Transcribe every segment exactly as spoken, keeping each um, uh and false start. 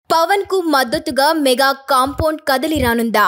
పవన్ కు మద్దతుగా mega compound కదిలి రానుందా?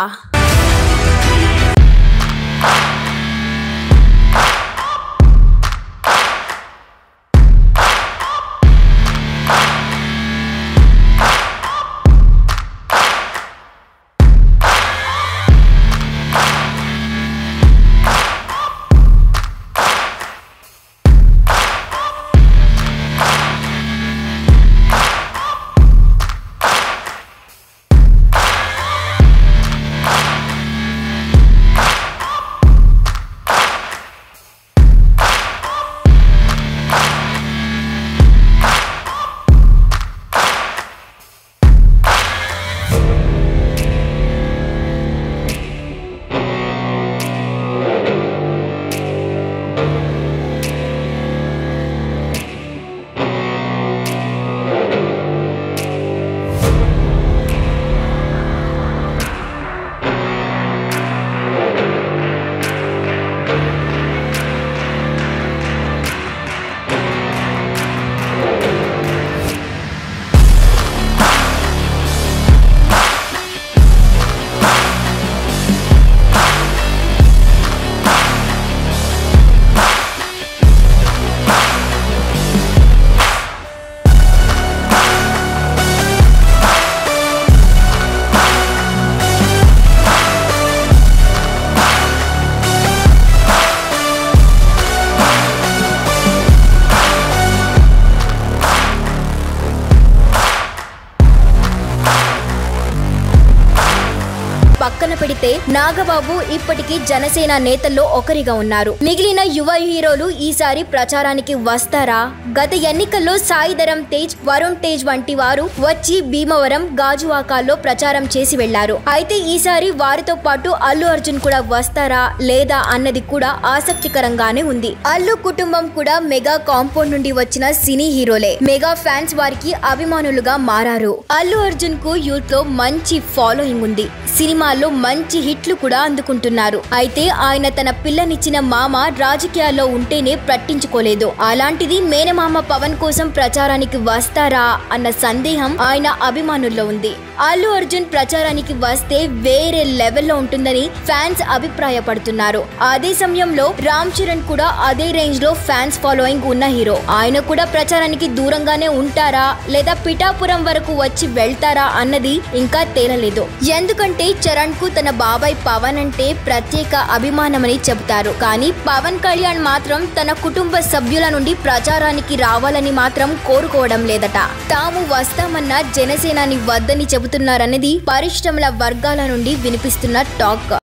పక్కన పెడితే నాగబాబు ఇప్పటికీ జనసేన నేతల్లో ఒకరిగా ఉన్నారు. మిగిలిన యువ హీరోలు ఈసారి ప్రచారానికి వస్తారా? గత ఎన్నికల్లో సాయిధరం తేజ్, వరుణ్ తేజ్ వంటి వారు వచ్చి భీమవరం, గాజువాకాల్లో ప్రచారం చేసి వెళ్లారు. అయితే ఈసారి వారితో పాటు అల్లు అర్జున్ కూడా వస్తారా లేదా అన్నది కూడా ఆసక్తికరంగానే ఉంది. అల్లు కుటుంబం కూడా మెగా కాంపౌండ్ నుండి వచ్చిన సినీ హీరోలే. మెగా ఫ్యాన్స్ వారికి అభిమానులుగా మారారు. అల్లు అర్జున్ కు యూత్ లో మంచి ఫాలోయింగ్ ఉంది. సినిమాల్లో మంచి హిట్లు కూడా అందుకుంటున్నారు. అయితే ఆయన తన పిల్లనిచ్చిన మామ రాజకీయాల్లో ఉంటేనే పట్టించుకోలేదు. అలాంటిది మేనమామ పవన్ కోసం ప్రచారానికి వస్తారా అన్న సందేహం ఆయన అభిమానుల్లో ఉంది. అల్లు అర్జున్ ప్రచారానికి వస్తే వేరే లెవెల్లో ఉంటుందని ఫ్యాన్స్ అభిప్రాయపడుతున్నారు. అదే సమయంలో రామ్ చరణ్ కూడా అదే రేంజ్ లో ఫ్యాన్స్ ఫాలోయింగ్ ఉన్న హీరో. ఆయన కూడా ప్రచారానికి దూరంగానే ఉంటారా లేదా పిఠాపురం వరకు వచ్చి వెళ్తారా అన్నది ఇంకా తేలలేదు. ఎందుకంటే చరణ్ కు తన బాబాయ్ పవన్ అంటే ప్రత్యేక అభిమానమని చెబుతారు. కానీ పవన్ కళ్యాణ్ మాత్రం తన కుటుంబ సభ్యుల నుండి ప్రచారానికి రావాలని మాత్రం కోరుకోవడం లేదట. తాము వస్తామన్న జనసేనాని వద్దని చెబుతున్నారనేది పరిశ్రమల వర్గాల నుండి వినిపిస్తున్న టాక్.